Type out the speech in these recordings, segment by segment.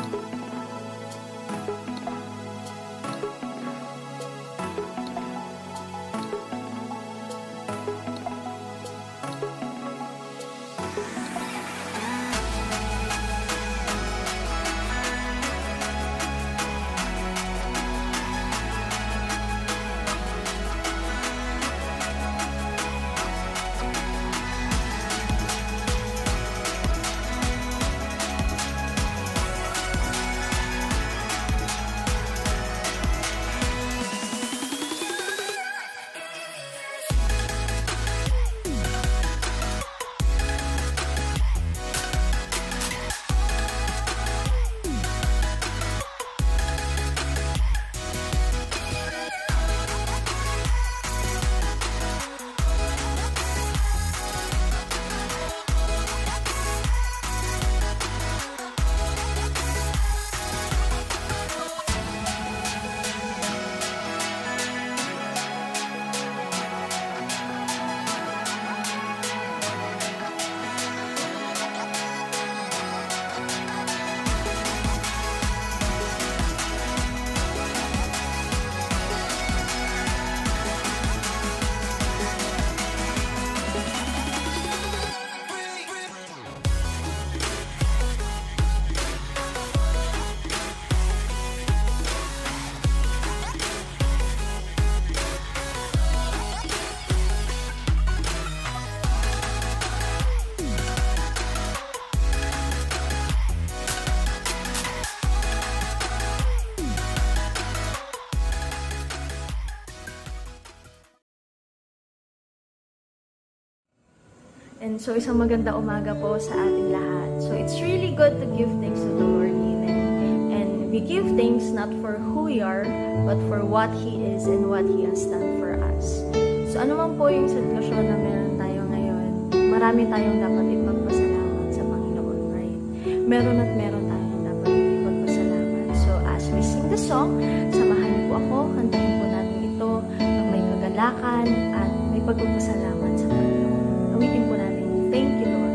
And so isang maganda umaga po sa ating lahat. So it's really good to give thanks to the Lord even. And we give thanks not for who we are, but for what He is and what He has done for us. So ano man po yung sitwasyon na meron tayo ngayon, marami tayong dapat ipagpasalamat sa Panginoon, right? Meron at meron tayong dapat ipagpasalamat. So as we sing the song, samahan niyo po ako, kantahin po natin ito ng may kagalakan at may pagpapasalamat sa Panginoon. Awitin po natin, thank you, Lord.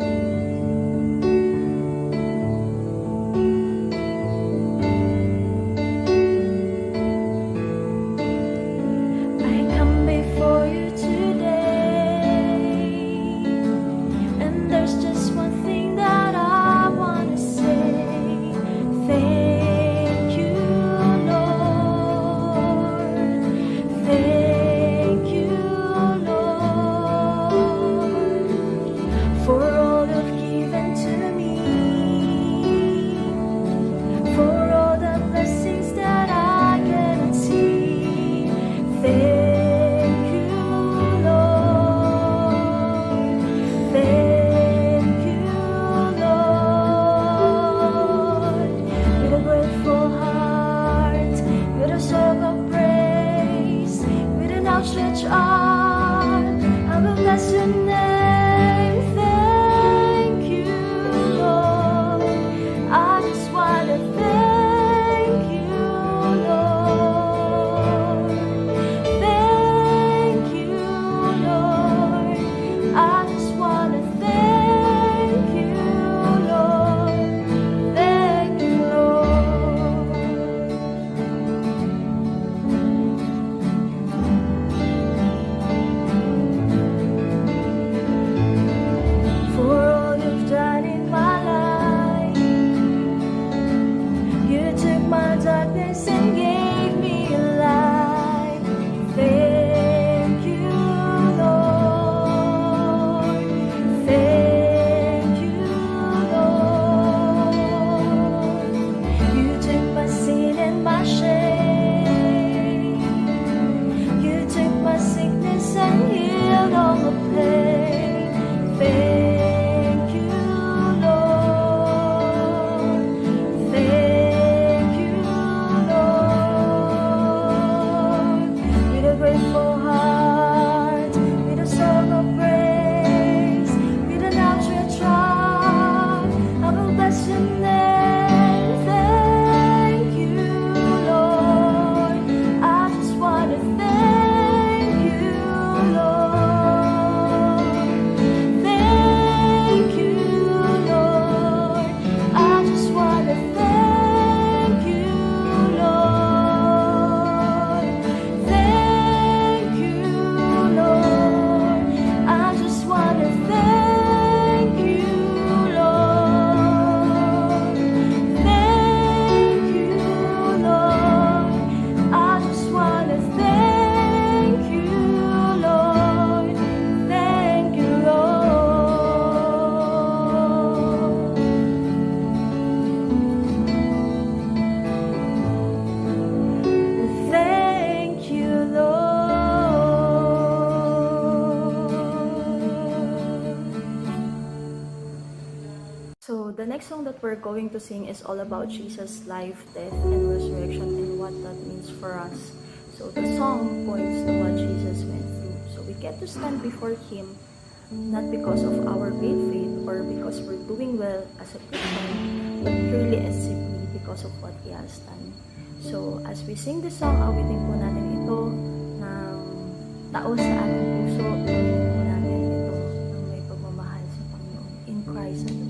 I come before you today, and there's just one thing that I want to say. Thank you, Lord. Thank you, Lord. the next song that we're going to sing is all about Jesus' life, death, and resurrection and what that means for us. So the song points to what Jesus went through. So we get to stand before Him, not because of our great faith or because we're doing well as a Christian, but purely and simply because of what He has done. So as we sing this song, awitin po natin ito ng tao sa ating puso. Awitin po natin ito ng may pagmamahal sa Panginoon. In Christ alone.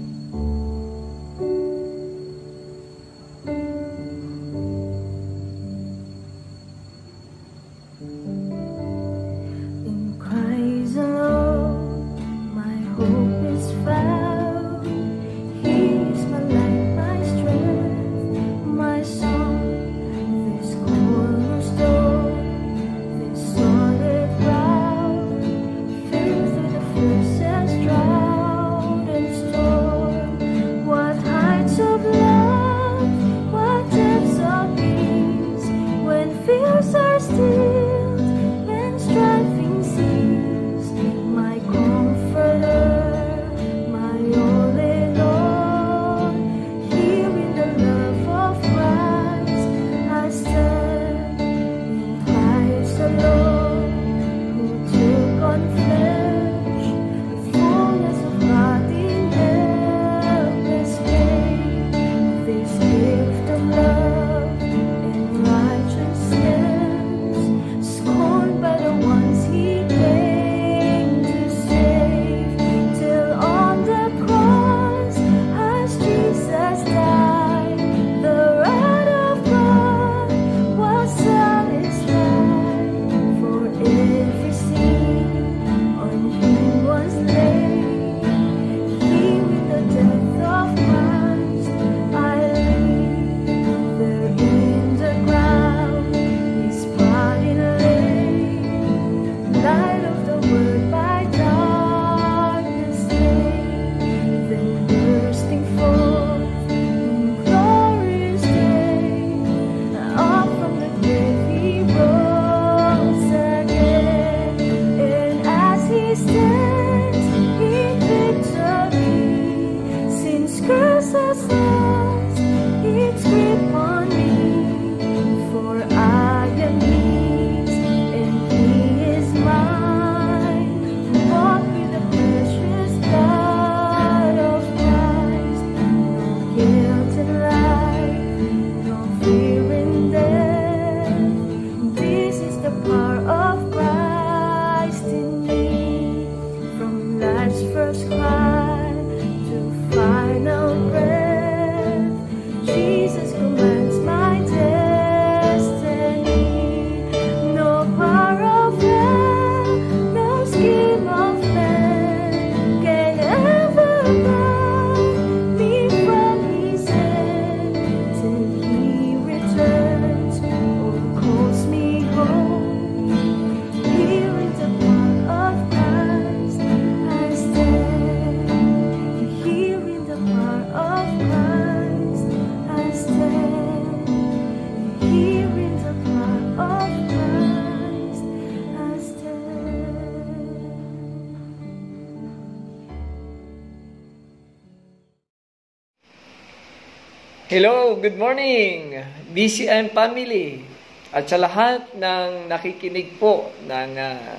Hello, good morning, BCM family, at sa lahat ng nakikinig po ng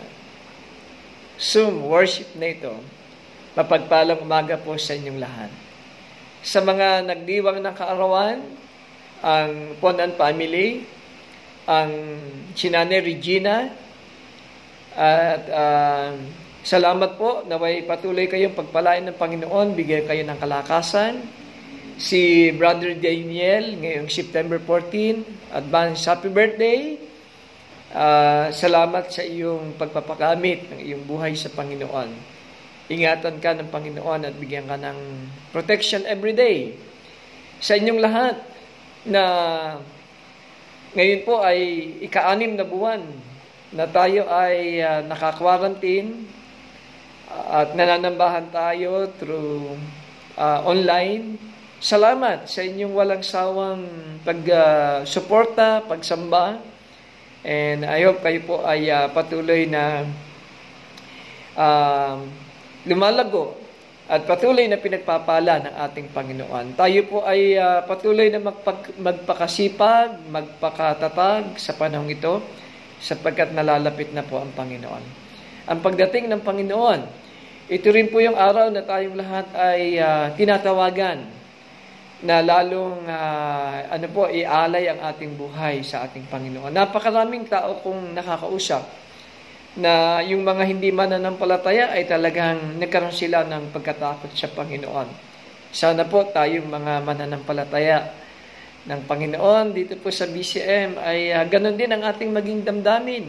Zoom worship na ito. Mapagpalang umaga po sa inyong lahat. Sa mga nagdiwang ng kaarawan, ang Ponan family, ang Sinane Regina, at salamat po, naway patuloy kayong pagpalain ng Panginoon, bigyan kayo ng kalakasan. Si Brother Daniel, ngayong September 14, advance happy birthday. Salamat sa iyong pagpapagamit ng iyong buhay sa Panginoon. Ingatan ka ng Panginoon at bigyan ka ng protection every day. Sa inyong lahat na ngayon po ay ika-6 na buwan na tayo ay naka-quarantine at nananambahan tayo through online. Salamat sa inyong walang sawang pag-suporta, pagsamba. And I hope kayo po ay patuloy na lumalago at patuloy na pinagpapala ng ating Panginoon. Tayo po ay patuloy na magpakasipag, magpakatatag sa panahong ito, sapagkat nalalapit na po ang Panginoon. Ang pagdating ng Panginoon, ito rin po yung araw na tayong lahat ay tinatawagan na lalong ialay ang ating buhay sa ating Panginoon. Napakaraming tao kong nakakausap na yung mga hindi mananampalataya ay talagang nagkaroon sila ng pagkatakot sa Panginoon. Sana po tayong mga mananampalataya ng Panginoon dito po sa BCM ay ganun din ang ating maging damdamin.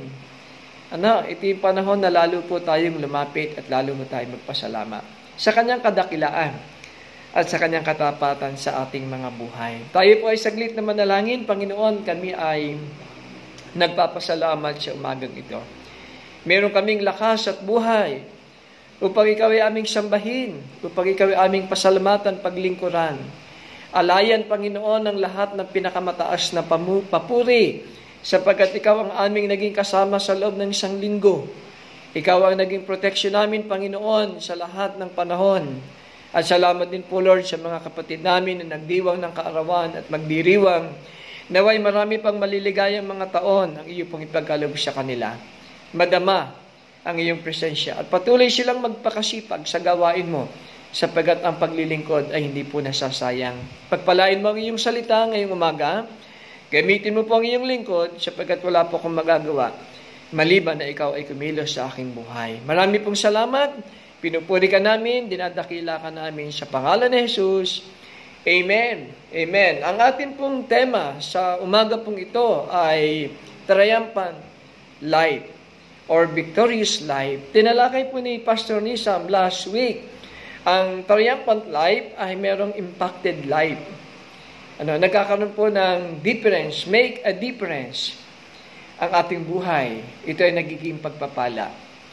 Ito yung panahon na lalo po tayong lumapit at lalo mo tayong magpasalamat sa kanyang kadakilaan at sa kanyang katapatan sa ating mga buhay. Tayo po ay saglit na manalangin. Panginoon, kami ay nagpapasalamat sa umagang ito. Meron kaming lakas at buhay upang ikaw ay aming sambahin, upang ikaw ay aming pasalamatan, paglingkuran. Alayan, Panginoon, ang lahat ng pinakamataas na papuri, sapagkat ikaw ang aming naging kasama sa loob ng isang linggo. Ikaw ang naging proteksyon namin, Panginoon, sa lahat ng panahon. At salamat din po, Lord, sa mga kapatid namin na nagdiwang ng kaarawan at magdiriwang. Naway marami pang maliligayang mga taon ang iyo pong ipagkaloob sa kanila. Madama ang iyong presensya at patuloy silang magpakasipag sa gawain mo, sapagkat ang paglilingkod ay hindi po nasasayang. Pagpalain mo ang iyong salita ngayong umaga. Gamitin mo po ang iyong lingkod, sapagkat wala po akong magagawa maliban na ikaw ay kumilos sa aking buhay. Marami pong salamat. Pinupuri ka namin, dinadakila ka namin sa pangalan ni Jesus. Amen. Amen. Ang atin pong tema sa umaga pong ito ay Triumphant Life or Victorious Life. Tinalakay po ni Pastor Nisam last week. Ang Triumphant Life ay merong impacted life. Nagkakaroon po ng difference, make a difference ang ating buhay. Ito ay nagiging pagpapala.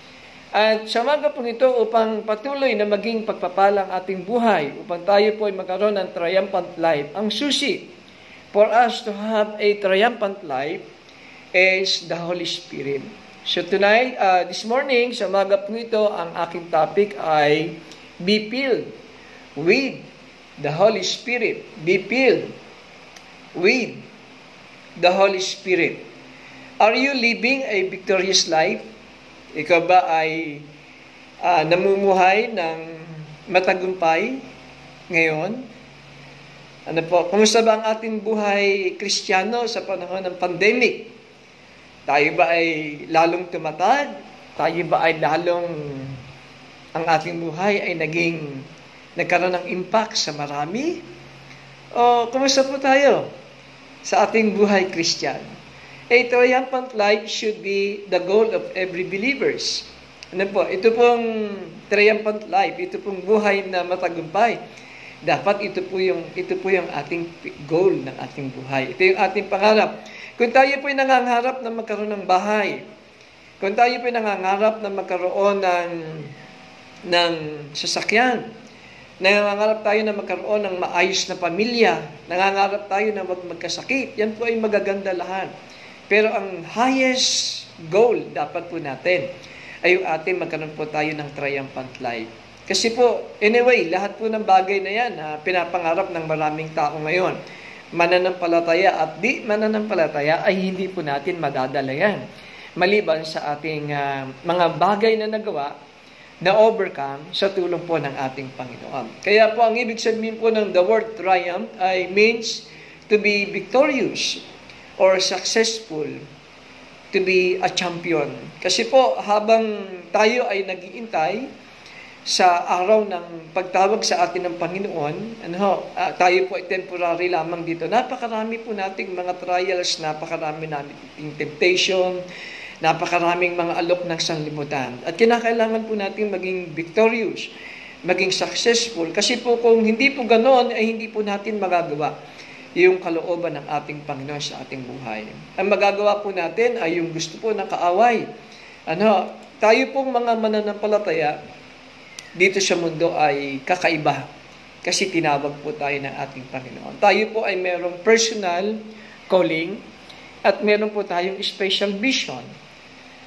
At sa umaga po ito, upang patuloy na maging pagpapala ang ating buhay, upang tayo po ay magkaroon ng triumphant life, ang susi for us to have a triumphant life is the Holy Spirit. So tonight, this morning, sa umaga po ito, ang aking topic ay be filled with the Holy Spirit. Be filled with the Holy Spirit. Are you living a victorious life? Ikaw ba ay namumuhay ng matagumpay ngayon? Kumusta ba ang ating buhay Kristiyano sa panahon ng pandemic? Tayo ba ay lalong tumatag? Tayo ba ay lalong ang ating buhay ay nagkaroon ng impact sa marami? O kumusta po tayo sa ating buhay Christian? A triumphant life should be the goal of every believers. Ito pong triumphant life, ito pong buhay na matagumpay. Dapat ito po yung ating goal ng ating buhay. Ito yung ating pangarap. Kung tayo po ay nangangarap na magkaroon ng bahay, kung tayo po ay nangangarap na magkaroon ng sasakyan, nangangarap tayo na magkaroon ng maayos na pamilya, nangangarap tayo na wag magkasakit, yan po ay magaganda lahat. Pero ang highest goal dapat po natin ay yung ating magkaroon po tayo ng triumphant life. Kasi po, anyway, lahat po ng bagay na yan pinapangarap ng maraming tao ngayon. Mananampalataya at di mananampalataya ay hindi po natin madadala yan. Maliban sa ating mga bagay na nagawa na overcome sa tulong po ng ating Panginoon. Kaya po ang ibig sabihin po ng the word triumph ay means to be victorious or successful, to be a champion. Kasi po habang tayo ay nag-iintay sa araw ng pagtawag sa atin ng Panginoon, tayo po ay temporary lamang dito. Napakarami po nating mga trials, napakarami nating temptation, napakaraming mga alok ng sanlibutan. At kinakailangan po natin maging victorious, maging successful. Kasi po kung hindi po ganoon, ay hindi po natin magagawa yung kalooban ng ating Panginoon sa ating buhay. Ang magagawa po natin ay yung gusto po ng kaaway. Tayo pong mga mananampalataya dito sa mundo ay kakaiba kasi tinawag po tayo ng ating Panginoon. Tayo po ay merong personal calling at meron po tayong special vision.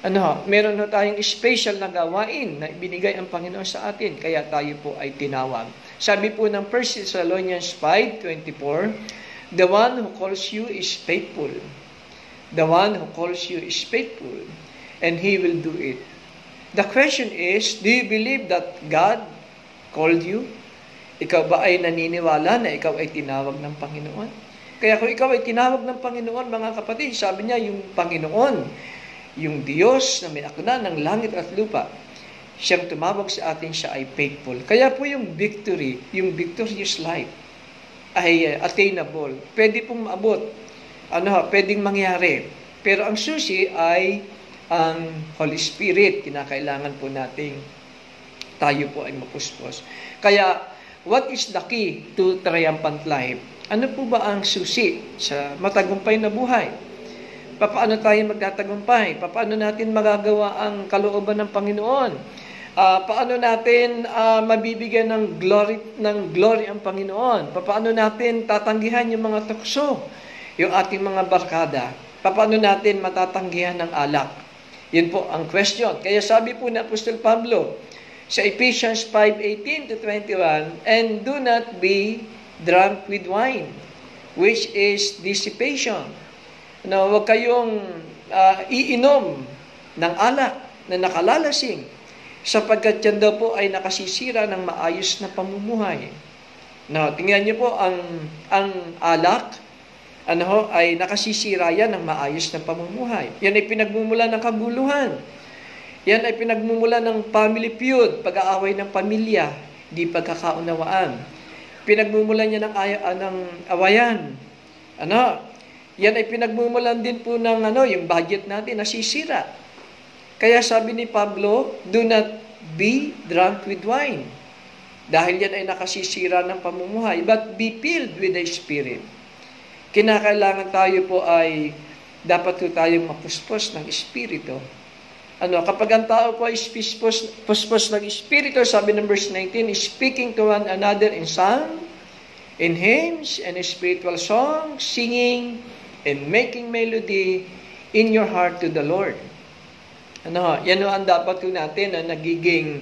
Meron tayong special na gawain na ibinigay ang Panginoon sa atin, kaya tayo po ay tinawag. Sabi po ng 1 Thessalonians 5:24, the one who calls you is faithful. The one who calls you is faithful, and He will do it. The question is, do you believe that God called you? Ikaw ba ay naniniwala na ikaw ay tinawag ng Panginoon? Kaya kung ikaw ay tinawag ng Panginoon, mga kapatid, sabi niya, yung Panginoon, yung Diyos na may akda ng langit at lupa, siyang tumawag sa atin, siya ay faithful. Kaya po yung victory, yung victorious life, ay attainable. Pwede pong maabot. Pwedeng mangyari. Pero ang susi ay ang Holy Spirit. Kinakailangan po nating tayo po ay mapuspos. Kaya, what is the key to triumphant life? Ano po ba ang susi sa matagumpay na buhay? Paano tayo magtatagumpay? Paano natin magagawa ang kalooban ng Panginoon? Paano natin mabibigyan ng glory ang Panginoon? Paano natin tatanggihan yung mga tukso, yung ating mga barkada? Paano natin matatanggihan ng alak? Yun po ang question. Kaya sabi po ni Apostol Pablo sa Ephesians 5:18-21, and do not be drunk with wine, which is dissipation. Huwag kayong iinom ng alak na nakalalasing, sapagkat yan daw po ay nakasisira ng maayos na pamumuhay. Tingnan niyo po, ang alak, ay nakasisira yan ng maayos na pamumuhay. Yan ay pinagmumula ng kaguluhan. Yan ay pinagmumula ng family feud, pag-aaway ng pamilya, di pagkakaunawaan. Pinagmumula niya ng awayan. Yan ay pinagmumulan din po ng yung budget natin nasisira. Kaya sabi ni Pablo, do not be drunk with wine. Dahil yan ay nakasisira ng pamumuhay, but be filled with the Spirit. Kinakailangan tayo po ay, dapat po tayong mapuspos ng Espiritu. Kapag ang tao po ay puspos ng Espiritu, sabi ng verse 19, speaking to one another in song, in hymns, and spiritual songs, singing, and making melody in your heart to the Lord. Yan ang dapat po natin na nagiging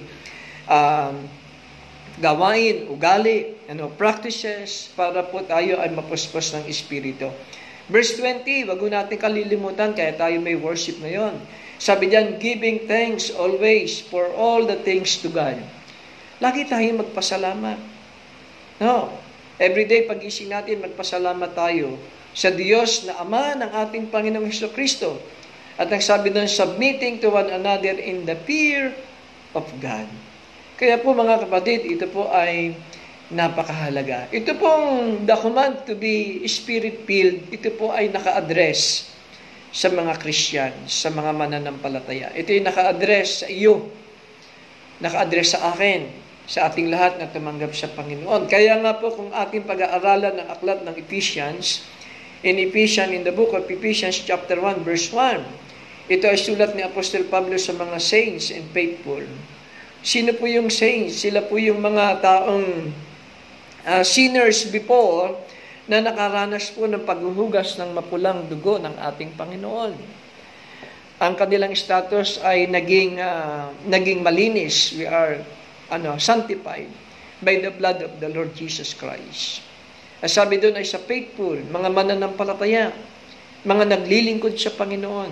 gawain, ugali, practices para po tayo ay mapuspos ng Espiritu. Verse 20, wag natin kalilimutan, kaya tayo may worship ngayon. Sabi diyan, giving thanks always for all the things to God. Lagi tayong magpasalamat. Everyday pag-ising natin, magpasalamat tayo sa Diyos na Ama ng ating Panginoong Hesukristo. At ang sabi doon, submitting to one another in the fear of God. Kaya po mga kapatid, ito po ay napakahalaga. Ito pong the command to be Spirit-filled, ito po ay naka-address sa mga Christian, sa mga mananampalataya. Ito ay naka-address sa iyo, naka-address sa akin, sa ating lahat na tumanggap sa Panginoon. Kaya nga po kung ating pag-aaralan ng aklat ng Ephesians, in the book of Ephesians chapter 1 verse 1, ito ay sulat ni Apostol Pablo sa mga saints and faithful. Sino po yung saints? Sila po yung mga taong sinners before na nakaranas po ng paghuhugas ng mapulang dugo ng ating Panginoon. Ang kanilang status ay naging malinis. We are sanctified by the blood of the Lord Jesus Christ. Sabi doon ay sa faithful, mga mananampalataya, mga naglilingkod sa Panginoon.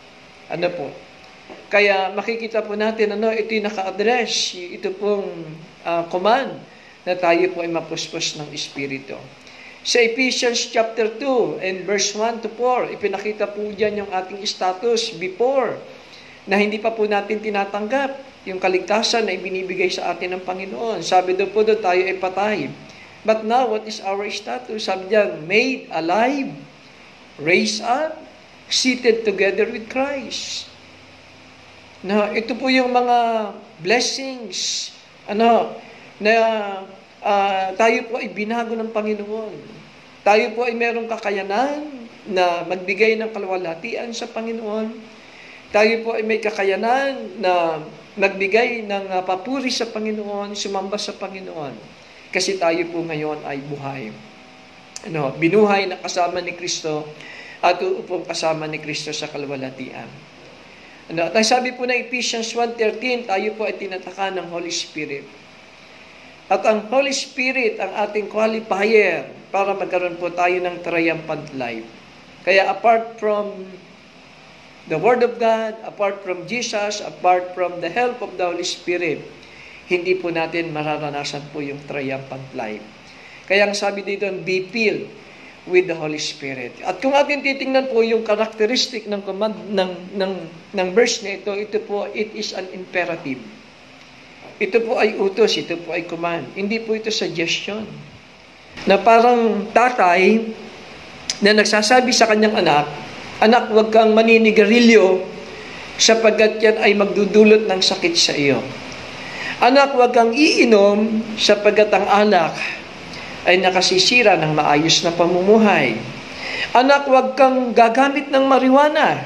Kaya makikita po natin, ito'y naka-address, ito pong command na tayo po ay mapuspos ng Espiritu. Sa Ephesians chapter 2 and verse 1 to 4, ipinakita po dyan yung ating status before, na hindi pa po natin tinatanggap yung kaligtasan na ibinibigay sa atin ng Panginoon. Sabi doon po doon, tayo ay patay. But now, what is our status? Sabi diyan, made alive, raised up, seated together with Christ. Ito po yung mga blessings, na tayo po ay binago ng Panginoon. Tayo po ay merong kakayanan na magbigay ng kalwalhatian sa Panginoon. Tayo po ay may kakayanan na magbigay ng papuri sa Panginoon, sumamba sa Panginoon. Kasi tayo po ngayon ay buhay. Binuhay na kasama ni Kristo at uupong kasama ni Kristo sa kalwalhatian. At ang sabi po ng Ephesians 1:13, tayo po ay tinataka ng Holy Spirit. At ang Holy Spirit ang ating qualifier para magkaroon po tayo ng triumphant life. Kaya apart from the Word of God, apart from Jesus, apart from the help of the Holy Spirit, hindi po natin mararanasan po yung triumphant life. Kaya ang sabi dito, be filled with the Holy Spirit. At kung atin titingnan po yung characteristic ng command ng verse na ito po, it is an imperative. Ito po ay utos, ito po ay command. Hindi po ito suggestion. Na parang tatay na nagsasabi sa kanyang anak, anak, huwag kang maninigarilyo sapagkat yan ay magdudulot ng sakit sa iyo. Anak, huwag kang iinom sapagkat ang alak ay nakasisira ng maayos na pamumuhay. Anak, huwag kang gagamit ng marijuana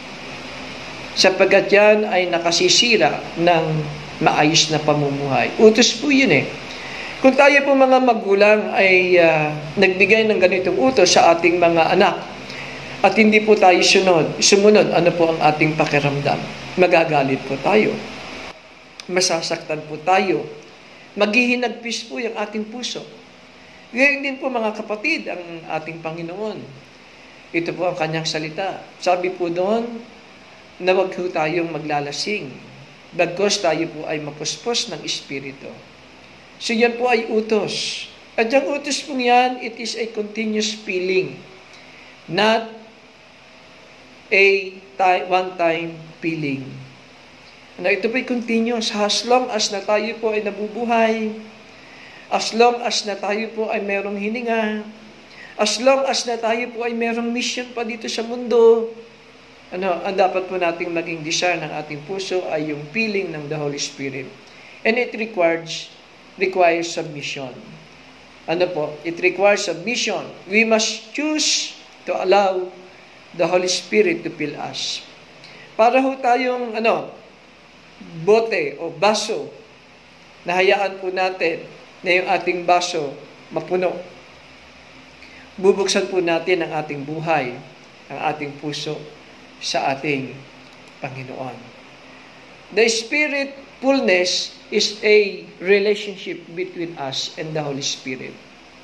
sapagkat yan ay nakasisira ng maayos na pamumuhay. Utos po yun eh. Kung tayo po mga magulang ay nagbigay ng ganitong utos sa ating mga anak at hindi po tayo sumunod, ano po ang ating pakiramdam? Magagalit po tayo. Masasaktan po tayo. Maghihinagpis po yung ating puso. Ngayon din po mga kapatid, ang ating Panginoon. Ito po ang kanyang salita. Sabi po doon, na wag po tayong maglalasing. Bagkos tayo po ay mapuspos ng Espiritu. So yan po ay utos. At yung utos po yan, it is a continuous feeling. Not a one-time feeling. Ito po ay continuous. As long as na tayo po ay nabubuhay, as long as na tayo po ay merong hininga, as long as na tayo po ay merong mission pa dito sa mundo, ang dapat po nating maging desire ng ating puso ay yung feeling ng the Holy Spirit. And it requires submission. It requires submission. We must choose to allow the Holy Spirit to fill us. Para ho tayong, bote o baso, na hayaan po natin na yung ating baso mapuno. Bubuksan po natin ang ating buhay, ang ating puso sa ating Panginoon. The Spirit fullness is a relationship between us and the Holy Spirit.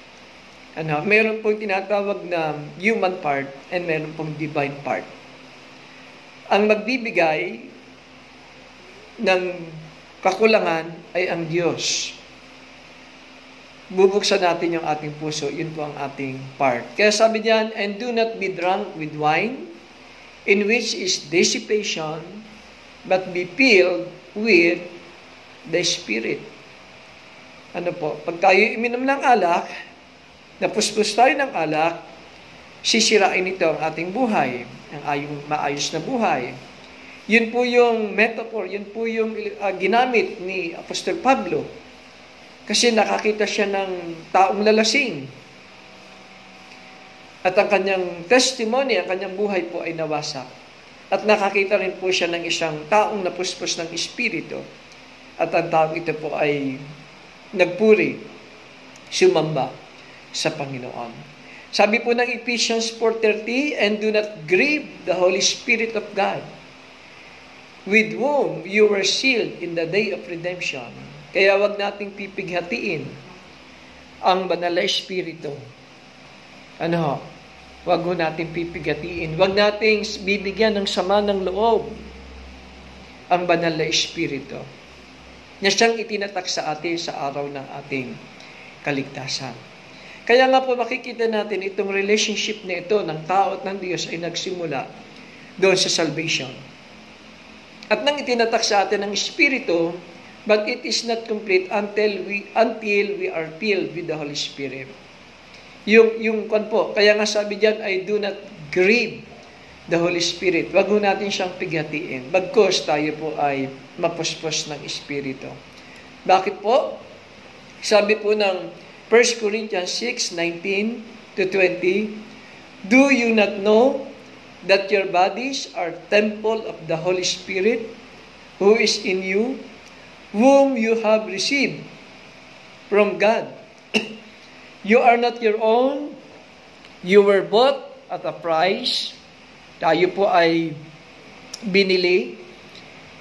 Meron pong tinatawag na human part and meron pong divine part. Ang magbibigay ng kakulangan ay ang Diyos. Bubuksan natin yung ating puso, yun po ang ating part. Kaya sabi diyan, and do not be drunk with wine, in which is dissipation, but be filled with the Spirit. Pag tayo iminom ng alak, napuspos tayo ng alak, sisirain ito ang ating buhay, ang maayos na buhay. Yun po yung metaphor, yun po yung ginamit ni Apostol Pablo. Kasi nakakita siya ng taong lalasing. At ang kanyang testimony, ang kanyang buhay po ay nawasak. At nakakita rin po siya ng isang taong napuspos ng Espiritu. At ang taong ito po ay nagpuri, sumamba sa Panginoon. Sabi po ng Ephesians 4:30, and do not grieve the Holy Spirit of God, with whom you were sealed in the day of redemption. Kaya wag nating pipighatiin ang banal na Espiritu. Wag ho nating pipighatiin. Wag nating bibigyan ng sama ng loob ang banal na Espiritu na siyang itinatak sa atin sa araw ng ating kaligtasan. Kaya nga po makikita natin itong relationship na ito ng tao at ng Diyos ay nagsimula doon sa salvation. At nang itinatak sa atin ng Espiritu, but it is not complete until we are filled with the Holy Spirit. Yung kaya nga sabi diyan ay do not grieve the Holy Spirit. Wag ho natin siyang pighatiin. Bagkos tayo po ay mapuspos ng Espiritu. Bakit po? Sabi po ng 1 Corinthians 6:19-20, do you not know that your bodies are temple of the Holy Spirit who is in you, whom you have received from God? You are not your own. You were bought at a price. Tayo po ay binili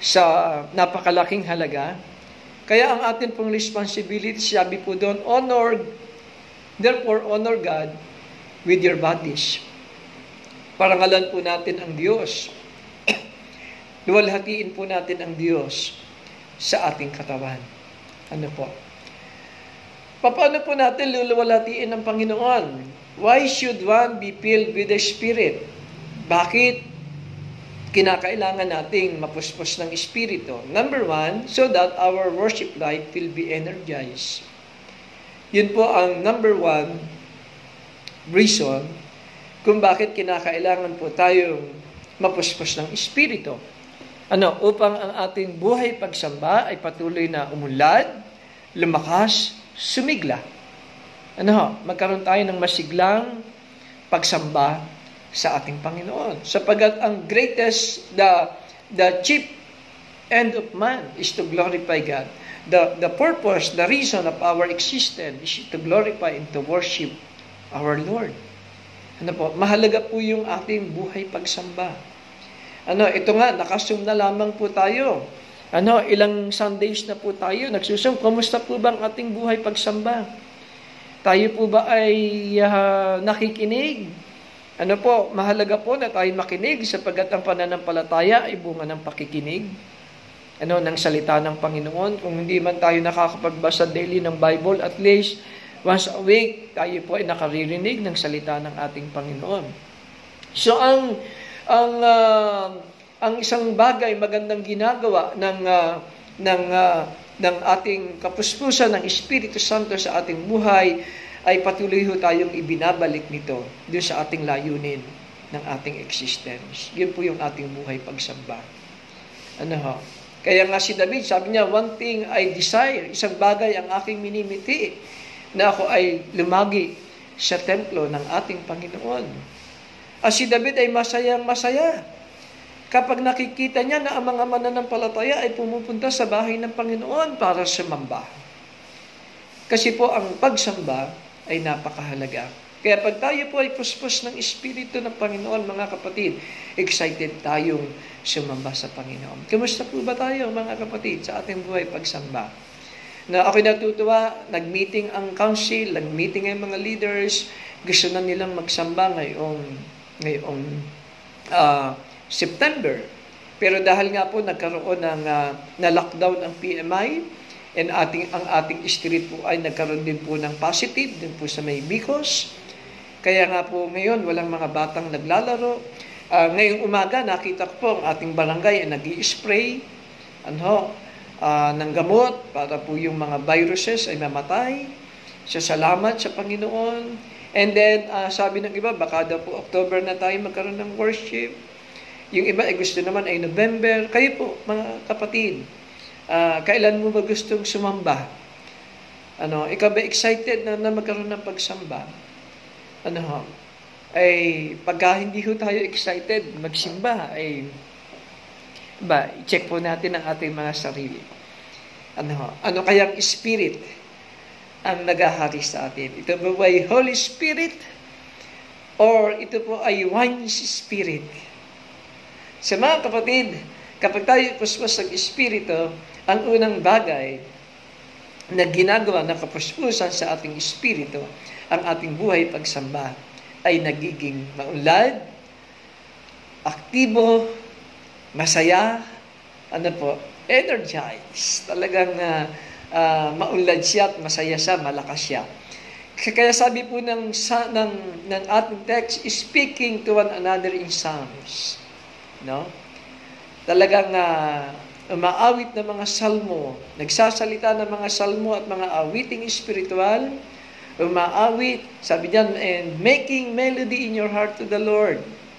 sa napakalaking halaga. Kaya ang atin pong responsibility, sabi po doon, therefore honor God with your bodies. Parangalan po natin ang Diyos. Luwalhatiin po natin ang Diyos sa ating katawan. Ano po? Paano po natin luluwalhatiin ang Panginoon? Why should one be filled with the Spirit? Bakit kinakailangan nating mapuspos ng Espiritu? Number 1, so that our worship life will be energized. Yun po ang number 1 reason kung bakit kinakailangan po tayong mapuspos ng Espiritu. Upang ang ating buhay pagsamba ay patuloy na umunlad, lumakas, sumigla. Magkaroon tayo ng masiglang pagsamba sa ating Panginoon. Sapagat ang greatest, the chief end of man is to glorify God. The purpose, the reason of our existence is to glorify and to worship our Lord. Mahalaga po yung ating buhay pagsamba. Ito nga, nakasum na lamang po tayo. Ilang Sundays na po tayo nagsusum. Kumusta po bang ating buhay pagsamba? Tayo po ba ay nakikinig? Mahalaga po na tayo makinig sapagkat ang pananampalataya ay bunga ng pakikinig. Ng salita ng Panginoon. Kung hindi man tayo nakakapagbasa daily ng Bible, at least once a week, tayo po ay nakaririnig ng salita ng ating Panginoon. So, ang isang bagay magandang ginagawa ng ating kapuspusan ng Espiritu Santo sa ating buhay ay patuloy ho tayong ibinabalik nito doon sa ating layunin ng ating existence. Yun po yung ating buhay pagsamba. Kaya nga si David, sabi niya, one thing I desire, isang bagay ang aking minimiti, na ako ay lumagi sa templo ng ating Panginoon. Si David ay masayang-masaya kapag nakikita niya na ang mga mananampalataya ay pumupunta sa bahay ng Panginoon para sumamba. Kasi po ang pagsamba ay napakahalaga. Kaya pag tayo po ay puspos ng Espiritu ng Panginoon, mga kapatid, excited tayong sumamba sa Panginoon. Kamusta po ba tayo, mga kapatid, sa ating buhay pagsamba? Ako'y natutuwa, nag-meeting ang council, nag-meeting ang mga leaders, gusto na nilang magsamba ngayong September. Pero dahil nga po nagkaroon ng na-lockdown ang PMI, and ang ating street po ay nagkaroon din po ng positive din po sa may Bicos. Kaya nga po ngayon walang mga batang naglalaro. Ngayong umaga nakita ko po ang ating barangay ay nag-i-spray ng gamot para po yung mga viruses ay mamatay. Salamat sa Panginoon. And then sabi ng iba baka daw po October na tayo magkaroon ng worship. Yung iba ay gusto naman ay November. Kayo po mga kapatid, kailan mo ba gustong sumamba? Ikaw ba excited na magkaroon ng pagsamba? Ay pagka hindi ho tayo excited magsimba, ay i-check po natin ang ating mga sarili. Ano kayang spirit ang naghahari sa atin? Ito ba ay Holy Spirit? Or ito po ay wine spirit? Sa mga kapatid, kapag tayo puspos ng Espiritu, ang unang bagay na ginagawa ng kapuspusan sa ating Espiritu, ang ating buhay pagsamba, ay nagiging maunlad, aktibo, masaya, energized. Talagang maunlad siya at masaya siya, malakas siya. Kaya sabi po ng ating text, speaking to one another in psalms. Talagang umaawit ng mga salmo, nagsasalita ng mga salmo at mga awiting espiritual, umaawit, sabi diyan, and making melody in your heart to the Lord.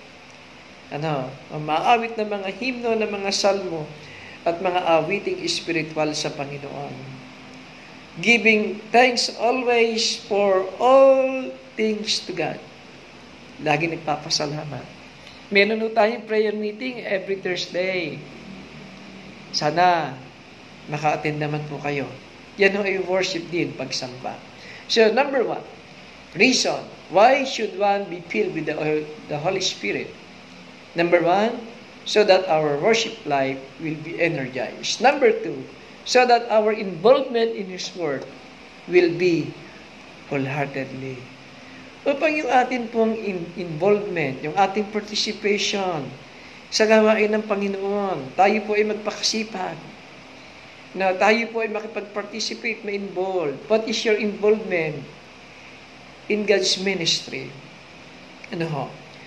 Umaawit ng mga himno, ng mga salmo, at mga awiting espiritual sa Panginoon. Giving thanks always for all things to God. Lagi nagpapasalamat. Meron tayong prayer meeting every Thursday. Sana maka-attend naman po kayo. Yan ay worship din, pagsamba. So, number 1, reason why should one be filled with the Holy Spirit? Number 1, so that our worship life will be energized. Number 2, so that our involvement in His Word will be wholeheartedly. Upang yung atin pong involvement, yung ating participation sa gawain ng Panginoon, tayo po ay magpakasipag, na tayo po ay makipag-participate, ma-involve. What is your involvement in God's ministry? Ano ho?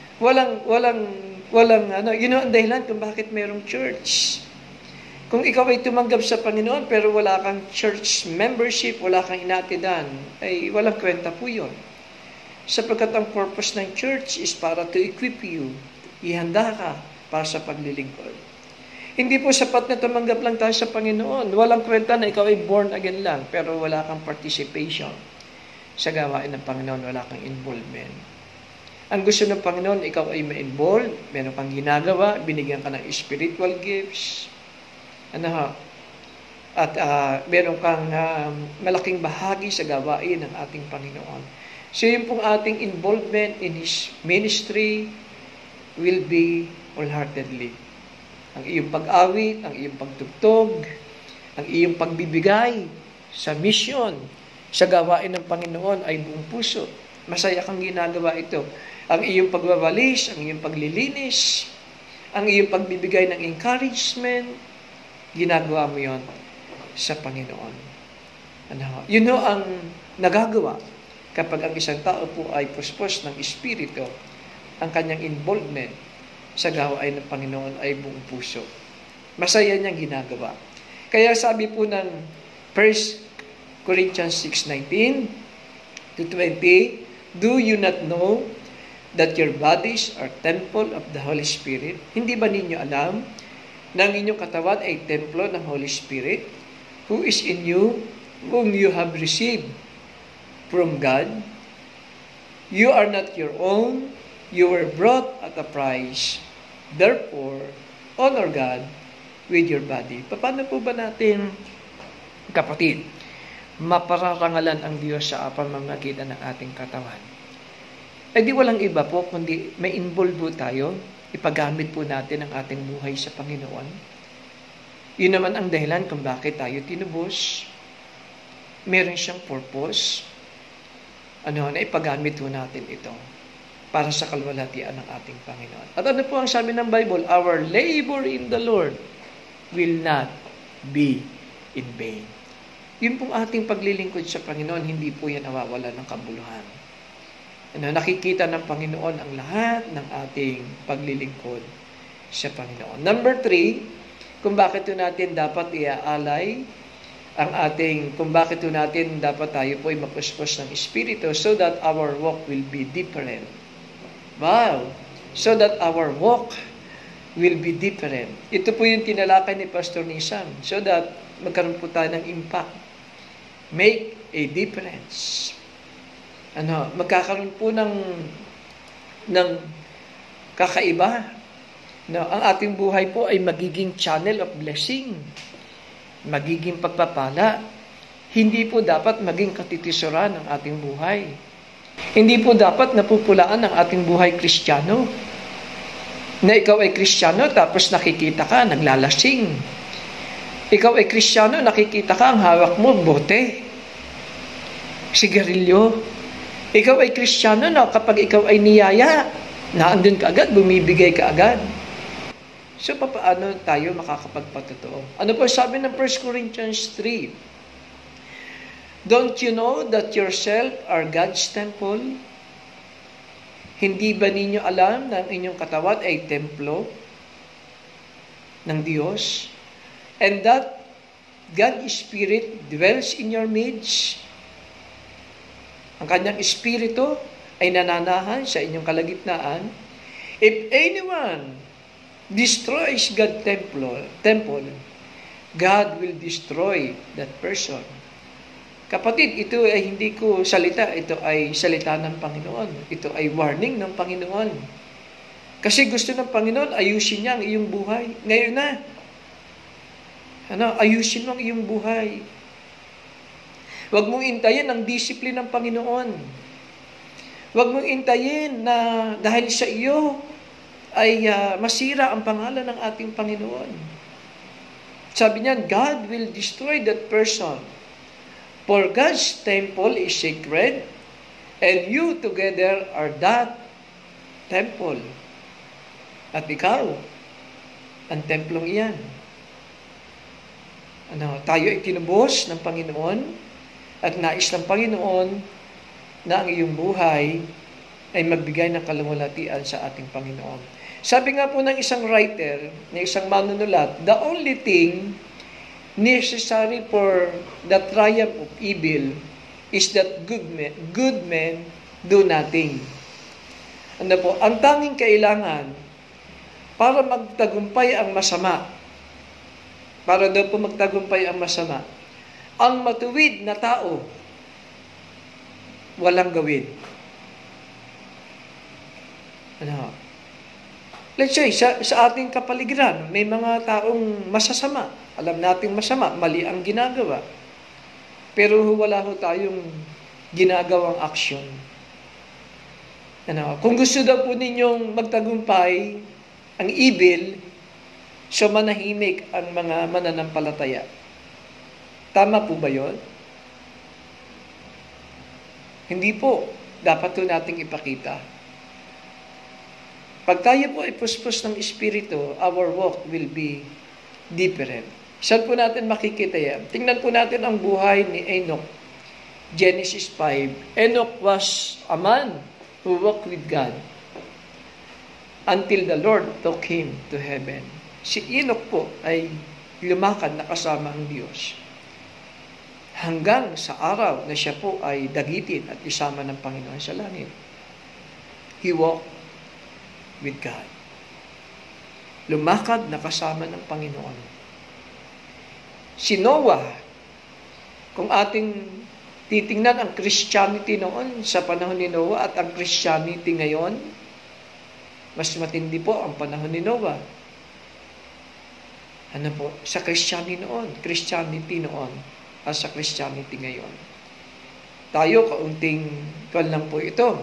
Walang yun ang dahilan kung bakit mayroong church. Kung ikaw ay tumanggap sa Panginoon pero wala kang church membership, wala kang inatidan, ay walang kwenta po yun. Sapagkat ang purpose ng church is para to equip you, ihanda ka para sa paglilingkod. Hindi po sapat na tumanggap lang tayo sa Panginoon. Walang kwenta na ikaw ay born again lang, pero wala kang participation sa gawain ng Panginoon, wala kang involvement. Ang gusto ng Panginoon, ikaw ay ma-involve, meron kang ginagawa, binigyan ka ng spiritual gifts, at meron kang malaking bahagi sa gawain ng ating Panginoon. So yung pong ating involvement in His ministry will be wholeheartedly. Ang iyong pag-awit, ang iyong pagtugtog, ang iyong pagbibigay sa mission, sa gawain ng Panginoon ay buong puso. Masaya kang ginagawa ito. Ang iyong pagwawalis, ang iyong paglilinis, ang iyong pagbibigay ng encouragement, ginagawa mo yon sa Panginoon. Yun ho ang nagagawa kapag ang isang tao po ay puspos ng Espiritu, ang kanyang involvement sa gawain ng Panginoon ay buong puso. Masaya niyang ginagawa. Kaya sabi po ng 1 Corinthians 6:19 to 20, do you not know that your bodies are temple of the Holy Spirit? Hindi ba ninyo alam na ang inyong katawan ay templo ng Holy Spirit, who is in you, whom you have received from God? You are not your own, you were bought at a price. Therefore, honor God with your body. Paano po ba natin, kapatid, mapararangalan ang Diyos sa pamamagitan ng ating katawan? Di walang iba po, kundi may involve po tayo, ipagamit po natin ang ating buhay sa Panginoon. Yun naman ang dahilan kung bakit tayo tinubos. Meron siyang purpose. Na ipagamit po natin ito para sa kalwalhatian ng ating Panginoon. At ano po ang sabi ng Bible? Our labor in the Lord will not be in vain. Yun pong ating paglilingkod sa Panginoon, hindi po yan nawawala ng kabuluhan. Nakikita ng Panginoon ang lahat ng ating paglilingkod sa Panginoon. Number 3, kung bakit natin dapat iaalay ang kung bakit natin dapat tayo po ay mapuspos ng Espiritu, so that our walk will be different. Wow! So that our walk will be different. Ito po yung tinalakay ni Pastor Nisam, so that magkaroon po tayo ng impact. Make a difference. Magkakaroon po ng kakaiba. Ang ating buhay po ay magiging channel of blessing. Magiging pagpapala. Hindi po dapat maging katitisuran ang ating buhay. Hindi po dapat napupulaan ang ating buhay Kristiyano. Na ikaw ay Kristiyano tapos nakikita ka, naglalasing. Ikaw ay Kristiyano, nakikita ka, ang hawak mo, bote. Sigarilyo. Ikaw ay Kristiyano na kapag ikaw ay niyaya, naandun ka agad, bumibigay ka agad. So, paano tayo makakapagpatotoo? Ano po sabi ng 1 Corinthians 3? Don't you know that yourself are God's temple? Hindi ba ninyo alam na ang inyong katawan ay templo ng Diyos? And that God's Spirit dwells in your midst? Ang kanyang Espiritu ay nananahan sa inyong kalagitnaan. If anyone destroys God's temple, God will destroy that person. Kapatid, ito ay hindi ko salita, ito ay salita ng Panginoon. Ito ay warning ng Panginoon. Kasi gusto ng Panginoon, ayusin niya ang iyong buhay. Ngayon na. Ayusin mo ang iyong buhay. Huwag mong intayin ang disiplina ng Panginoon. Huwag mong intayin na dahil sa iyo ay masira ang pangalan ng ating Panginoon. Sabi niya, God will destroy that person. For God's temple is sacred, and you together are that temple. At ikaw, ang templong iyan. Tayo ay tinubos ng Panginoon, at nais ng Panginoon na ang iyong buhay ay magbigay ng kalumulatian sa ating Panginoon. Sabi nga po ng isang writer, ng isang manunulat, the only thing necessary for the triumph of evil is that good men do nothing. Ang tanging kailangan para magtagumpay ang masama, para daw po magtagumpay ang masama, ang matuwid na tao, walang gawin. Let's say, sa ating kapaligiran, may mga taong masasama. Alam nating masama, mali ang ginagawa. Pero wala ho tayong ginagawang aksyon. Kung gusto daw po ninyong magtagumpay ang evil, so manahimik ang mga mananampalataya. Tama po ba yun? Hindi po. Dapat po nating ipakita. Pag tayo po ay puspos ng Espiritu, our walk will be different. Saan po natin makikita yan? Tingnan po natin ang buhay ni Enoch. Genesis 5. Enoch was a man who walked with God until the Lord took him to heaven. Si Enoch po ay lumakad na kasama ang Diyos. Hanggang sa araw na siya po ay dagitin at isama ng Panginoon sa langit. He walked with God. Lumakad na kasama ng Panginoon. Si Noah, kung ating titingnan ang Christianity noon sa panahon ni Noah at ang Christianity ngayon, mas matindi po ang panahon ni Noah. Sa Christianity noon at sa Christianity ngayon. Tayo, kaunting lang po ito.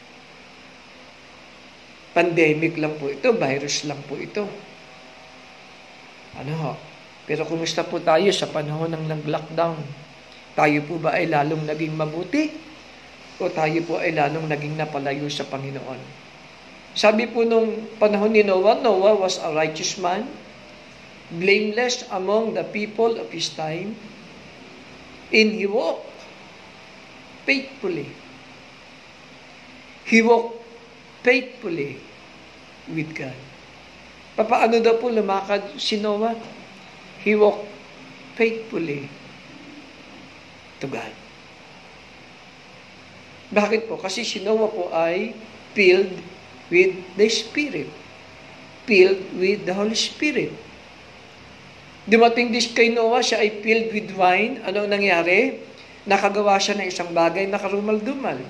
Pandemic lang po ito, virus lang po ito. Pero kumusta po tayo sa panahon ng nag-lockdown? Tayo po ba ay lalong naging mabuti? O tayo po ay lalong naging napalayo sa Panginoon? Sabi po nung panahon ni Noah, Noah was a righteous man, blameless among the people of his time, and he walked faithfully. He walked faithfully with God. Paano daw po lumakad si Noah? He walked faithfully to God. Bakit po? Kasi si Noah po ay filled with the Spirit. Filled with the Holy Spirit. Dumating din kay Noah, siya ay filled with wine. Ano nangyari? Nakagawa siya ng isang bagay na karumal-dumal.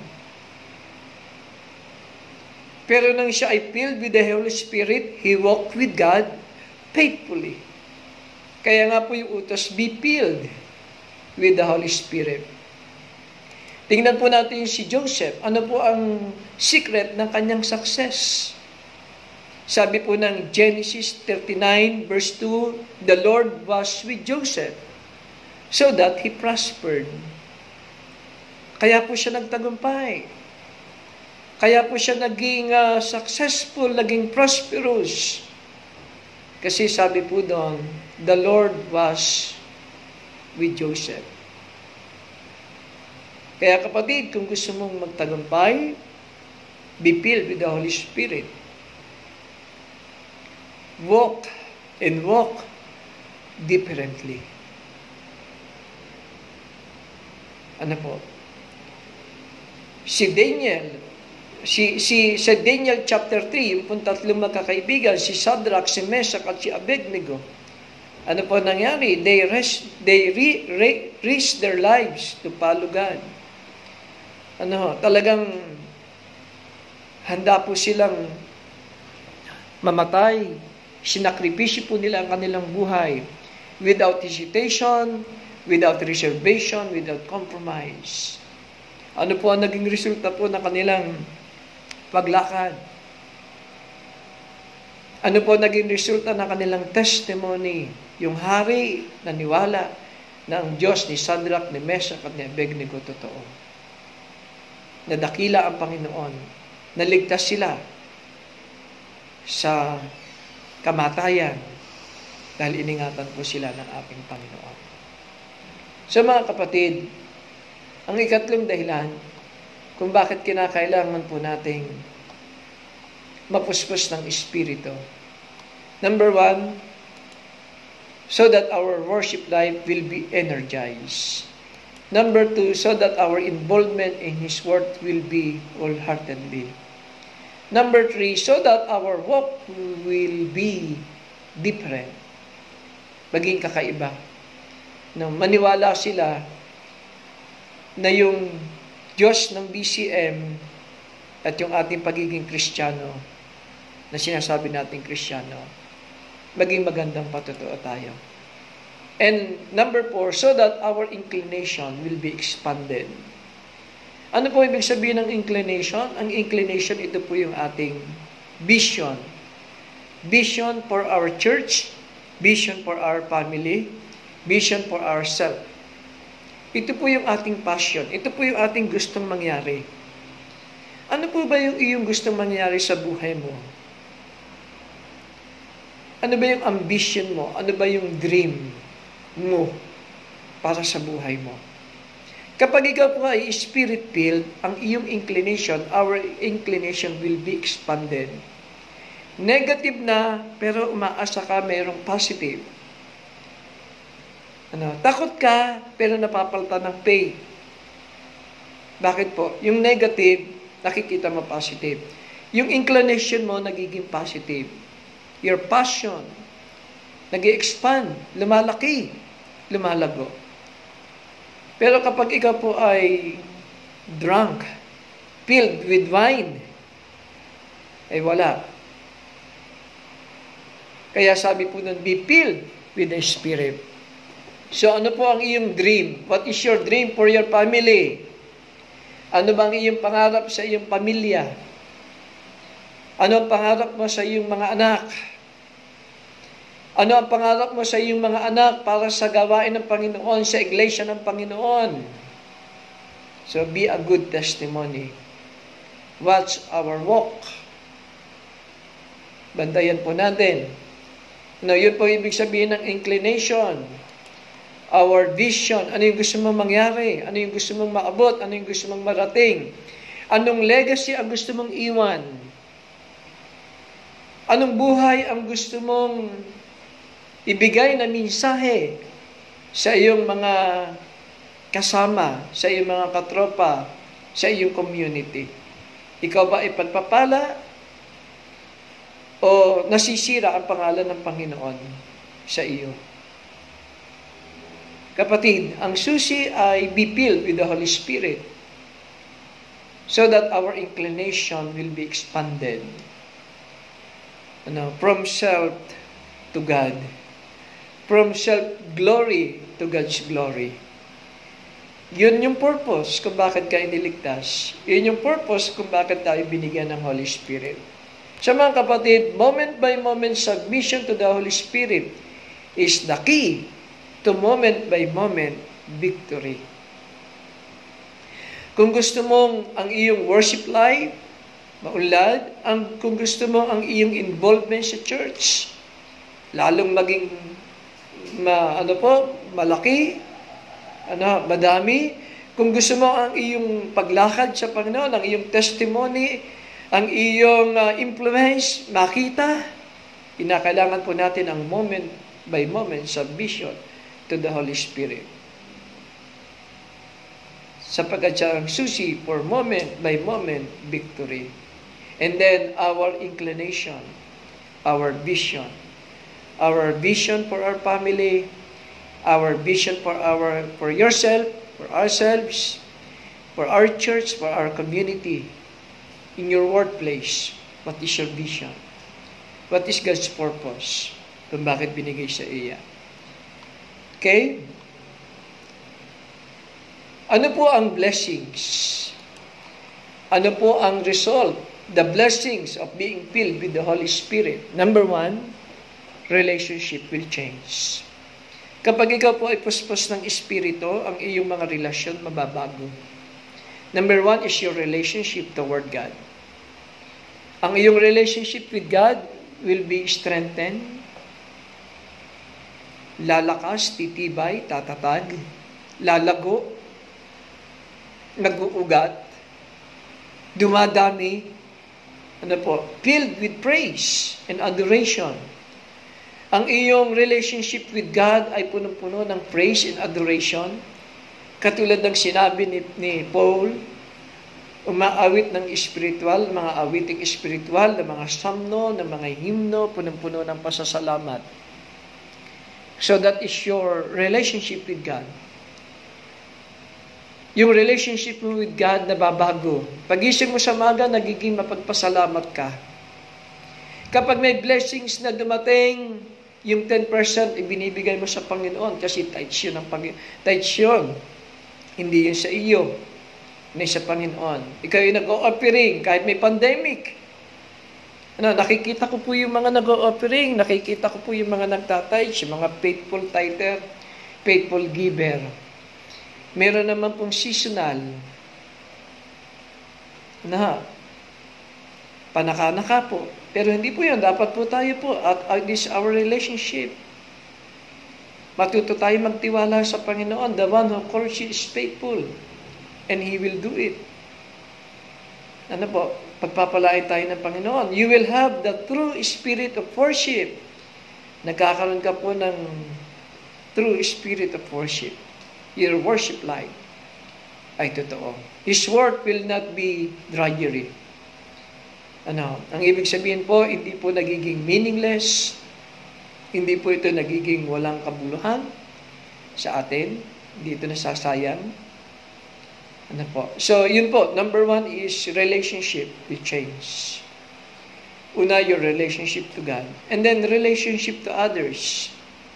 Pero nang siya ay filled with the Holy Spirit, he walked with God faithfully. Kaya nga po yung utos, be filled with the Holy Spirit. Tingnan po natin si Joseph. Ano po ang secret ng kanyang success? Sabi po ng Genesis 39 verse 2, the Lord was with Joseph so that he prospered. Kaya po siya nagtagumpay. Kaya po siya naging successful, naging prosperous. Kasi sabi po doon, the Lord was with Joseph. Kaya kapatid, kung gusto mong magtagumpay, be filled with the Holy Spirit. Walk and walk differently. Ano po? Si Daniel chapter 3, yung pong tatlong magkakaibigan, si Shadrach, si Meshach, at si Abednego. Ano po nangyari? They risked their lives to follow God. Talagang handa po silang mamatay. Sinakripisyo po nila ang kanilang buhay without hesitation, without reservation, without compromise. Ano po ang naging resulta po ng kanilang paglakad? Ano po naging resulta ng kanilang testimony? Yung hari naniwala na ang Diyos ni Shadrach, ni Meshach at ni Abednego totoo. Nadakila ang Panginoon. Naligtas sila sa kamatayan dahil iningatan po sila ng ating Panginoon. So mga kapatid, ang ikatlong dahilan kung bakit kinakailangan po nating mapuspos ng Espiritu. Number 1, so that our worship life will be energized. Number 2, so that our involvement in His Word will be wholeheartedly. Number 3, so that our walk will be different. Maging kakaiba. No, maniwala sila na yung Diyos ng BCM at yung ating pagiging Kristiyano, na sinasabi nating Kristiyano, maging magandang patotoo tayo. And number 4, so that our inclination will be expanded. Ano po ibig sabihin ng inclination? Ang inclination, ito po yung ating vision. Vision for our church, vision for our family, vision for ourselves. Ito po yung ating passion. Ito po yung ating gustong mangyari. Ano po ba yung iyong gustong mangyari sa buhay mo? Ano ba yung ambition mo? Ano ba yung dream mo para sa buhay mo? Kapag ikaw po ay spirit-filled, ang iyong inclination, our inclination will be expanded. Negative na, pero umaasa ka, mayroong positive. Takot ka, pero napapalitan ng faith. Bakit po? Yung negative, nakikita mo positive. Yung inclination mo, nagiging positive. Your passion, nag-expand, lumalaki, lumalago. Pero kapag ikaw po ay drunk, filled with wine, ay wala. Kaya sabi po nun, be filled with the Spirit. So ano po ang iyong dream? What is your dream for your family? Ano bang iyong pangarap sa iyong pamilya? Ano ang pangarap mo sa iyong mga anak? Ano ang pangarap mo sa iyong mga anak para sa gawain ng Panginoon, sa iglesia ng Panginoon? So be a good testimony. Watch our walk. Bantayan po natin. Yun po ibig sabihin ng inclination. Our vision. Ano yung gusto mong mangyari? Ano yung gusto mong maabot? Ano yung gusto mong marating? Anong legacy ang gusto mong iwan? Anong buhay ang gusto mong ibigay na mensahe sa iyong mga kasama, sa iyong mga katropa, sa iyong community? Ikaw ba ay pagpapala o nasisira ang pangalan ng Panginoon sa iyo? Kapatid, ang susi ay be filled with the Holy Spirit so that our inclination will be expanded. From self to God. From self-glory to God's glory. Yun yung purpose kung bakit ka iniligtas. Yun yung purpose kung bakit tayo binigyan ng Holy Spirit. So mga kapatid, moment by moment submission to the Holy Spirit is the key to moment by moment victory. Kung gusto mong ang iyong worship life maunlad, kung gusto mo ang iyong involvement sa church lalong maging malaki, madami, kung gusto mo ang iyong paglakad sa Panginoon, ang iyong testimony, ang iyong influence makita, kinakailangan po natin ang moment by moment submission to the Holy Spirit. Sapagkat siya ang susi for moment by moment victory. And then our inclination, our vision for our family, our vision for yourself, for ourselves, for our church, for our community, in your workplace. What is your vision? What is God's purpose? Kung bakit binigay sa iya? Okay? Ano po ang blessings? Ano po ang result? The blessings of being filled with the Holy Spirit. Number 1, relationship will change. Kapag ikaw po ay puspos ng Espiritu, ang iyong mga relasyon mababago. Number 1 is your relationship toward God. Ang iyong relationship with God will be strengthened, lalakas, titibay, tatatag, lalago, nag-uugat, dumadami, filled with praise and adoration. Ang iyong relationship with God ay punong-puno ng praise and adoration. Katulad ng sinabi ni Paul, umaawit ng spiritual, mga awiting spiritual, ng mga samno, ng mga himno, punong-puno ng pasasalamat. So that is your relationship with God. Yung relationship mo with God nababago. Pagising mo sa maga, nagiging mapagpasalamat ka. Kapag may blessings na dumating, yung 10% ibinibigay mo sa Panginoon kasi tithes yun. Tithes yun. Hindi yun sa iyo. Hindi sa Panginoon. Ikaw yung nag-o-offering kahit may pandemic. Nakikita ko po yung mga nag-o-offering. Nakikita ko po yung mga nagtithes, yung mga faithful tither, faithful giver. Meron naman pong seasonal na panaka-naka po. Pero hindi po yan. Dapat po tayo po at this our relationship. Matuto tayo magtiwala sa Panginoon. The one who calls you is faithful. And He will do it. Pagpapalain tayo ng Panginoon. You will have the true spirit of worship. Nagkakaroon ka po ng true spirit of worship. Your worship life ay totoo. His word will not be drudgery. Ang ibig sabihin po, hindi po nagiging meaningless, hindi po ito nagiging walang kabuluhan sa atin, hindi ito nasasayang. So, yun po, number 1 is relationship will change. Una, your relationship to God. And then, relationship to others.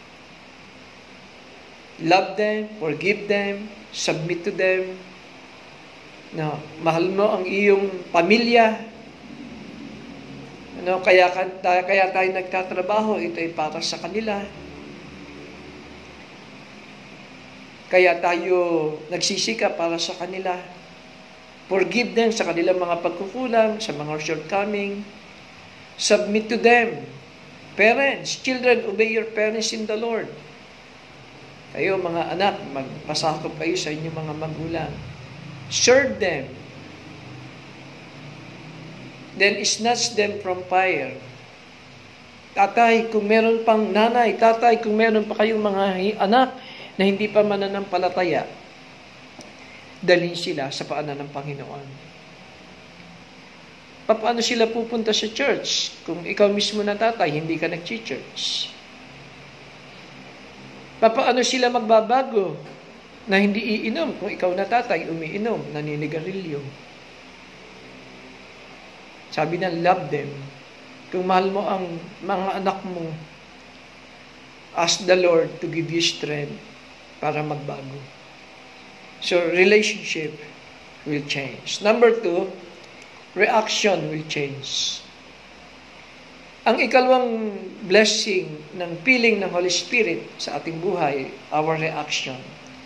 Love them, forgive them, submit to them. Mahal mo ang iyong pamilya. Kaya tayo nagtatrabaho, ito ay para sa kanila. Kaya tayo nagsisika para sa kanila. Forgive them sa kanilang mga pagkukulang, sa mga shortcoming. Submit to them. Parents, children, obey your parents in the Lord. Kayo mga anak, magpasakop kayo sa inyong mga magulang. Serve them. Then snatch them from fire. Tatay, kung meron pang nanay, tatay, kung meron pa kayong mga anak na hindi pa mananampalataya, dalhin sila sa paanan ng Panginoon. Paano sila pupunta sa church? Kung ikaw mismo na tatay, hindi ka nag-church. Paano sila magbabago na hindi iinom kung ikaw na tatay, umiinom, naninigarilyo? Sabi na, love them. Kung mahal mo ang mga anak mo, ask the Lord to give you strength para magbago. So, relationship will change. Number 2, reaction will change. Ang ikalawang blessing ng feeling ng Holy Spirit sa ating buhay, our reaction.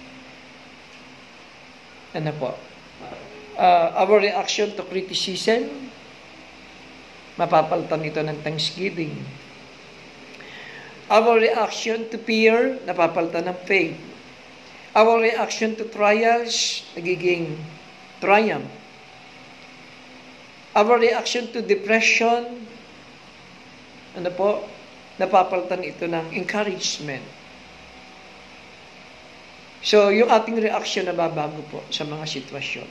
Our reaction to criticism, mapapalitan ito ng thanksgiving. Our reaction to fear, napapalitan ng faith. Our reaction to trials, nagiging triumph. Our reaction to depression, napapalitan ito ng encouragement. So, yung ating reaction nababago po sa mga sitwasyon.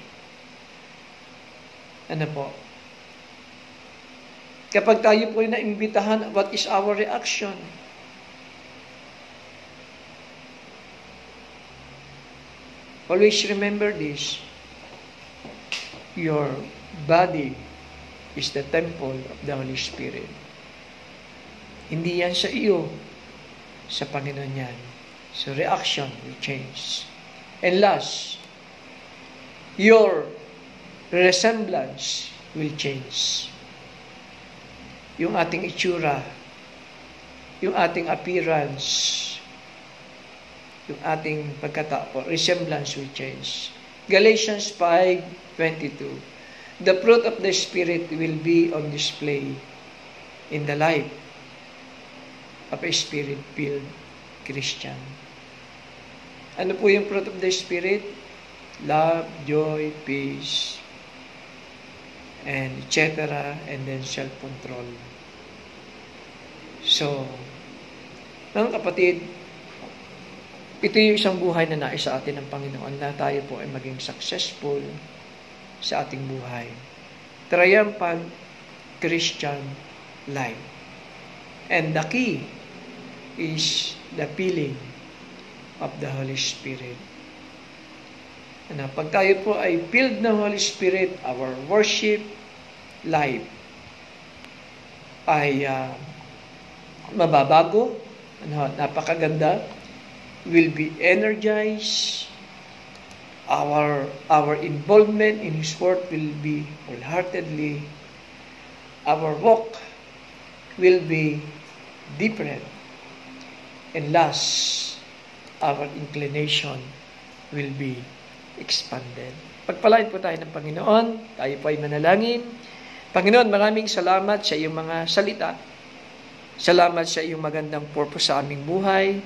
Kapag tayo po ay naimbitahan, what is our reaction? Always remember this. Your body is the temple of the Holy Spirit. Hindi yan sa iyo, sa Panginoon yan. So reaction will change. And last, your resemblance will change. Yung ating itsura, yung ating appearance, yung ating pagkatao, resemblance will change. Galatians 5:22. The fruit of the Spirit will be on display in the life of a Spirit-filled Christian. Ano po yung fruit of the Spirit? Love, joy, peace, and etc. And then self-control. So, mga kapatid, ito yung isang buhay na nais sa atin ng Panginoon na tayo po ay maging successful sa ating buhay. Triumphant Christian life. And the key is the filling of the Holy Spirit. Pag tayo po ay filled ng Holy Spirit, our worship life ay mababago, napakaganda, will be energized, our involvement in His Word will be wholeheartedly, our walk will be different, and last, our inclination will be expanded. Pagpalain po tayo ng Panginoon, tayo po ay manalangin. Panginoon, maraming salamat sa iyong mga salita. Salamat sa iyong magandang purpose sa aming buhay.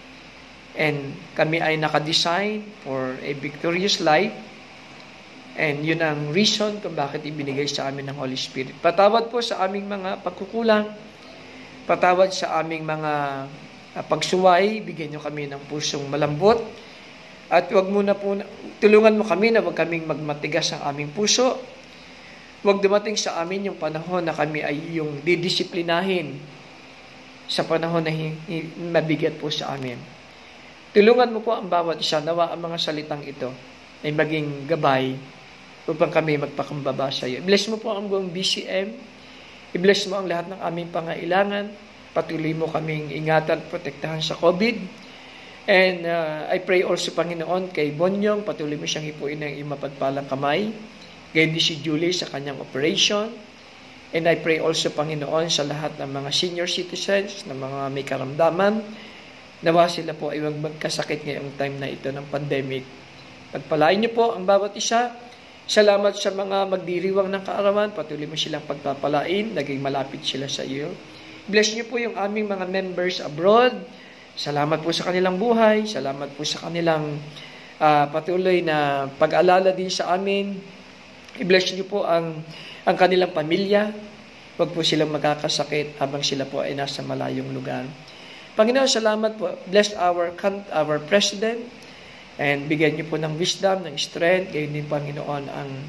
And kami ay nakadesign for a victorious life. And yun ang reason kung bakit ibinigay sa amin ng Holy Spirit. Patawad po sa aming mga pagkukulang. Patawad sa aming mga pagsuway. Bigyan niyo kami ng pusong malambot. At tulungan mo kami na wag kaming magmatigas ang aming puso. Wag dumating sa amin yung panahon na kami ay yung didisiplinahin sa panahon na mabigat po sa amin. Tulungan mo po ang bawat isa, nawa ang mga salitang ito ay maging gabay upang kami magpakumbaba sa iyo. I-bless mo po ang buong BCM. I-bless mo ang lahat ng aming pangailangan. Patuloy mo kaming ingatan, protektahan sa COVID. And I pray also, Panginoon, kay Bonyong, patuloy mo siyang hipuin ng iyong mapagpalang kamay. Gayon din si Julie sa kanyang operation. And I pray also, Panginoon, sa lahat ng mga senior citizens, ng mga may karamdaman, nawa sila po ay magkasakit ngayong time na ito ng pandemic. Pagpalain niyo po ang bawat isa. Salamat sa mga magdiriwang ng kaarawan. Patuloy mo silang pagpapalain. Naging malapit sila sa iyo. Bless niyo po yung aming mga members abroad. Salamat po sa kanilang buhay. Salamat po sa kanilang patuloy na pag-alala din sa amin. I-bless niyo po ang kanilang pamilya. Huwag po silang magkakasakit habang sila po ay nasa malayong lugar. Panginoon, salamat po. Bless our President and bigyan niyo po ng wisdom, ng strength. Gayon din, Panginoon,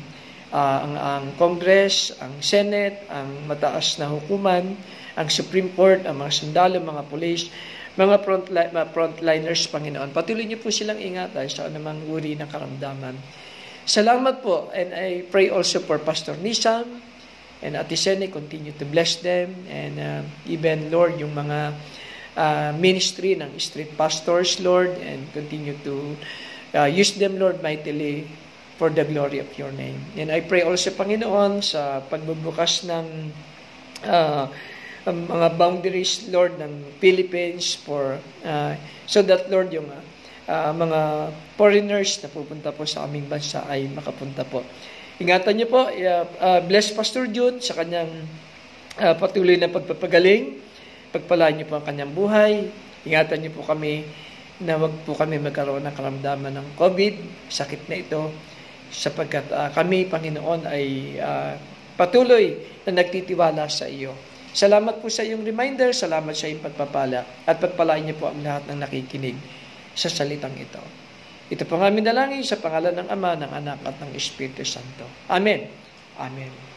ang Congress, ang Senate, ang mataas na hukuman, ang Supreme Court, ang mga sundalo, mga police, mga frontliners, Panginoon. Patuloy niyo po silang ingatan sa anumang uri ng karamdaman. Salamat po. And I pray also for Pastor Nisam and Ate Sene, continue to bless them. And even, Lord, yung mga ministry ng street pastors, Lord, and continue to use them, Lord, mightily for the glory of your name. And I pray also, Panginoon, sa pagbubukas ng mga boundaries, Lord, ng Philippines so that, Lord, yung mga foreigners na pupunta po sa aming bansa ay makapunta po. Ingatan niyo po, bless Pastor Jude sa kanyang patuloy na pagpapagaling. Pagpalaan niyo po ang kanyang buhay. Ingatan niyo po kami na wag po kami magkaroon ng karamdaman ng COVID, sakit na ito, sapagkat kami, Panginoon, ay patuloy na nagtitiwala sa iyo. Salamat po sa iyong reminder, salamat sa iyong pagpapala, at pagpalain niyo po ang lahat ng nakikinig sa salitang ito. Ito po ang aming dalangin sa pangalan ng Ama, ng Anak, at ng Espiritu Santo. Amen. Amen.